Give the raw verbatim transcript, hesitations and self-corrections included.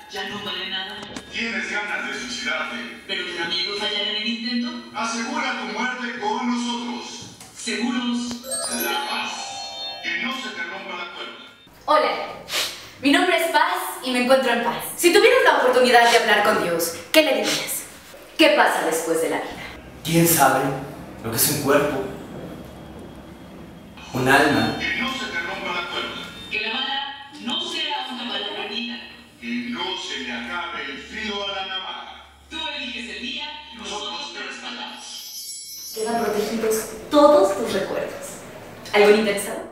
ya no vale nada. Tienes ganas de suicidarte. Pero tus amigos fallan en el intento. Asegura tu muerte con nosotros. Seguros. La paz. Que no se te rompa la cuerda. Hola, mi nombre es Paz y me encuentro en paz. Si tuvieras la oportunidad de hablar con Dios, ¿qué le dirías? ¿Qué pasa después de la vida? ¿Quién sabe lo que es un cuerpo? Un alma. Que no se te rompa la cuerda. Que la bala no sea una bala perdida. Que no se le acabe el filo a la navaja. Tú eliges el día y Nosotros te respaldamos. Quedan protegidos todos tus recuerdos. ¿Algún interesado?